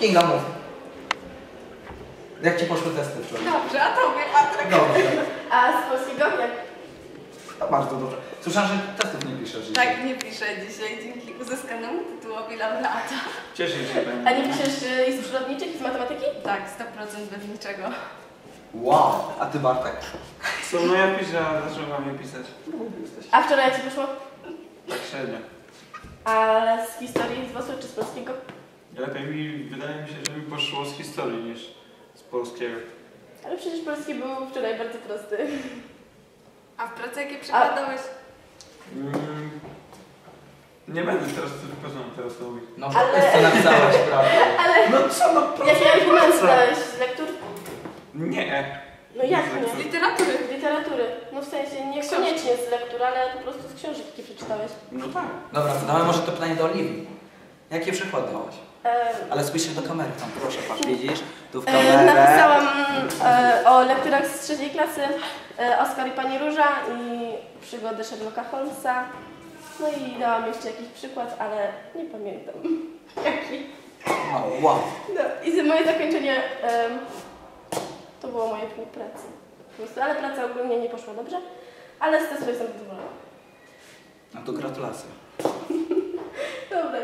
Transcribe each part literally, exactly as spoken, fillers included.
Kinga, mów. Jak ci poszły testy wczoraj? Dobrze, a tobie, Patryk? Dobrze. A z polskiego jak? To bardzo dobrze. Słyszałem, że testów nie piszesz dzisiaj. Tak, nie piszę dzisiaj dzięki uzyskanemu tytułowi laureata. Cieszę się pani. A nie piszesz y, listów przyrodniczych i z matematyki? Tak, sto procent bez niczego. Wow. A ty, Bartek? Co, no ja piszę, a dlaczego mam je pisać? A wczoraj jak ci poszło? Tak średnio. A z historii z W O S-u czy z polskiego? Lepiej mi, wydaje mi się, że mi poszło z historii niż z polskiego. Ale przecież polski był wczoraj bardzo prosty. A w pracy jakie przykładałeś? Mm, nie będę teraz wypoznał teraz to mówić. No, Ale- ale... co napisałaś, prawda? Ale No co, no proszę. jakie argumenty co? dałeś z lektur? Nie. No jak Z nie? lektur. Z literatury. Z literatury. No w sensie niekoniecznie z lektur, ale po prostu z książek, jakie przeczytałeś. No tak. Dobra, to damy może to pytanie do Oliwii. Jaki przykład dałaś? E, Ale spójrz się do kamery tam, proszę, patrz, widzisz? Tu w e, kamerę. napisałam e, o lekturach z trzeciej klasy, e, Oskar i Pani Róża i przygody Sherlocka Holmesa. No i dałam jeszcze jakiś przykład, ale nie pamiętam jaki. No, wow. No i z- moje zakończenie em, to było moje pół pracy. Po prostu, ale praca ogólnie nie poszła dobrze, ale z testu jestem zadowolona. No to gratulacje. Dobra.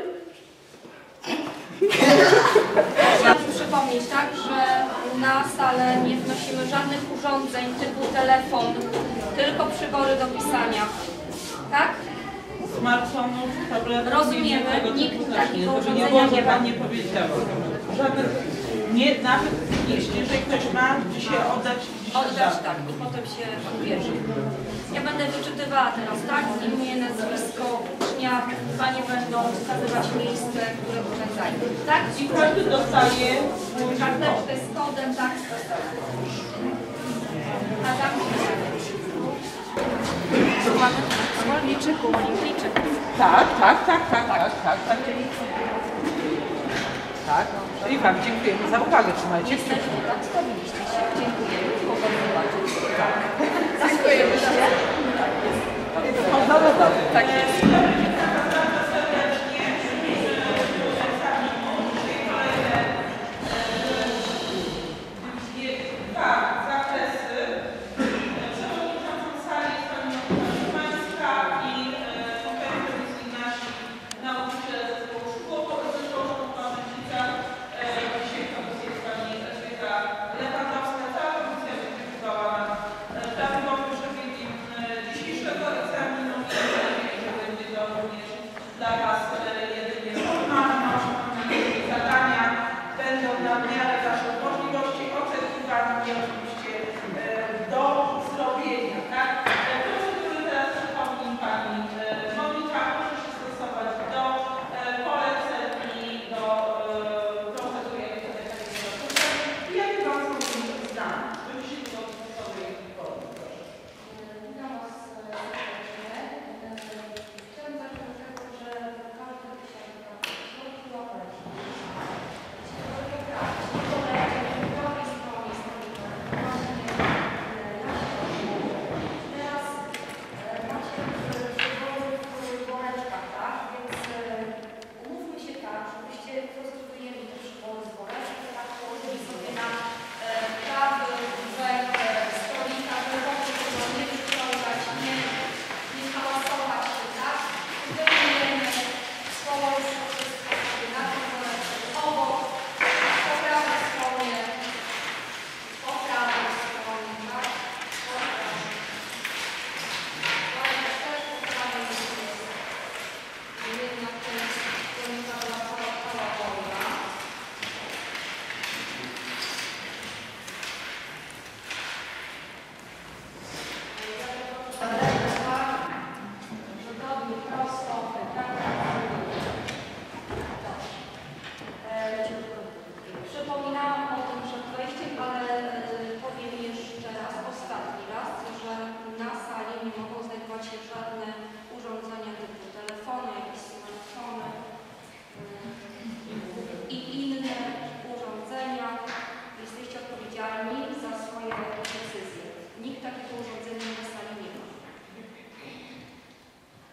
Chciałam przypomnieć, tak, że na salę nie wnosimy żadnych urządzeń typu telefon, tylko przybory do pisania. Tak? Smartfonów, tabletów. Rozumiemy, tego nikt typu takiego rzeczy. Żeby nie urządzenia było, nie że ma. pan nie powiedziała. Żadnych, nie, nawet jeśli, że ktoś ma dzisiaj oddać, Oddać tak i potem się odbierze. Ja będę wyczytywała teraz, tak? Imię, nazwisko, ucznia, panie będą wskazywać miejsce, które urządzają. Tak? i każdy dostaje swój Karteczkę z kodem, tak? A tam w liczyku, liczyk. Tak, tak, tak, tak, tak, tak, tak. Tak. I wam dziękujemy za uwagę, trzymajcie kciuki. Jesteśmy, tak? Stawiliście się. Dziękujemy. Mogę zobaczyć. Dziękujemy. Można dodać. Tak jest. Przypominałam o tym przed wejściem, ale powiem jeszcze raz, ostatni raz, że na sali nie mogą znajdować się żadne urządzenia typu telefony, jakieś smartfony i inne urządzenia. Jesteście odpowiedzialni za swoje decyzje. Nikt takiego urządzenia na sali nie ma.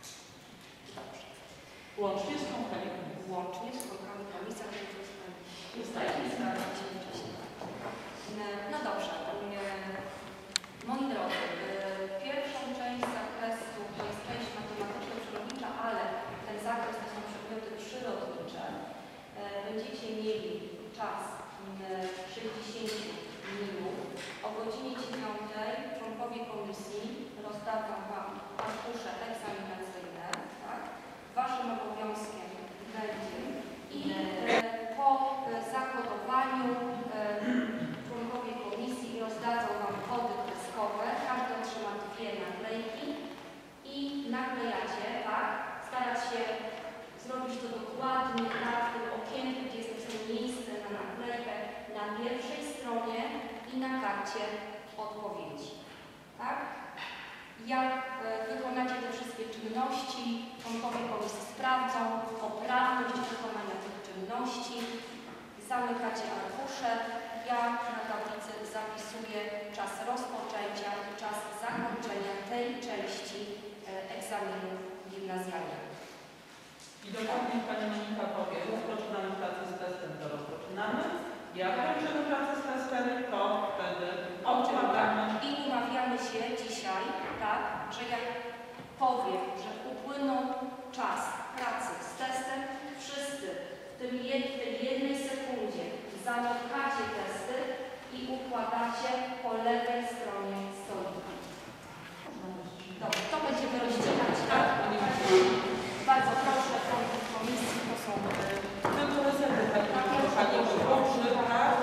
Łącznie z tą Łącznie z spotkami komisji, które zostały. Zostaje mi sprawdzić wcześniej. No dobrze. Moi drodzy, pierwszą część zakresu to jest część matematyczno-przyrodnicza, ale ten zakres to są przedmioty przyrodnicze. Będziecie mieli czas sześćdziesiąt minut. O godzinie dziewiątej członkowie komisji rozdadzą Wam arkusze egzaminacyjne. Tak? Waszym obowiązkiem będzie i po zakodowaniu członkowie komisji rozdadzą Wam kody kreskowe. Każdy otrzyma dwie naklejki i naklejacie, tak? Starać się zrobić to dokładnie tak, w tym okienku, gdzie jest napisane miejsce na naklejkę, na pierwszej stronie i na karcie odpowiedzi. Tak? Jak e, wykonacie te wszystkie czynności, członkowie komisji sprawdzą poprawność wykonania tych czynności. Zamykacie arkusze. Ja na tablicy zapisuję czas rozpoczęcia i czas zakończenia tej części e, egzaminu gimnazjalnego. I dokładnie Pani Monika powie, rozpoczynamy pracę z testem, to rozpoczynamy. Jak kończymy pracę z testem, to wtedy odkładamy. I umawiamy się dzisiaj, tak, że jak powiem, że upłynął czas pracy z testem, wszyscy w tym jed, tej jednej sekundzie zamykacie testy i układacie po lewej stronie stolika. Dobrze, to będziemy rozdzielać, tak? Bardzo proszę, członków komisji, to są... Tylko rezerwy Pani Boży, tak?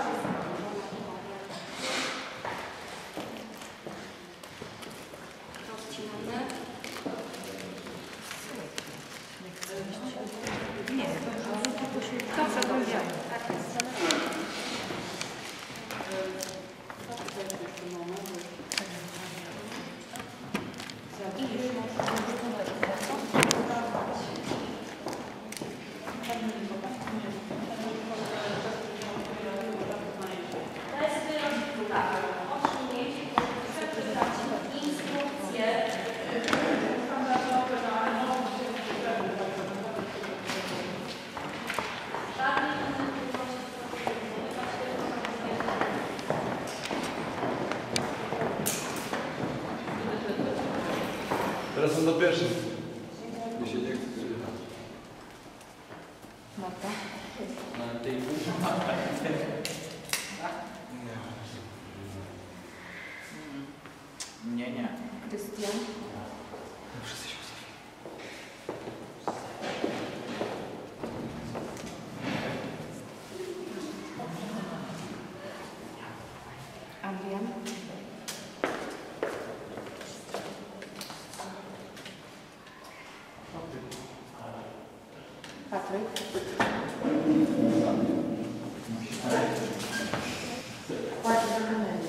Rozcinamy. Nie, dobrze, to wiem. Tak jest. I już można testy rozwiązane. Otrzymujecie przeczytać instrukcje. Żadnych innych Teraz są do pierwszych. Mi się nie chce czytać. Na tej Nie, nie. Krystian. Wszyscy się Adrian. Patryk. Ładnie do kamery.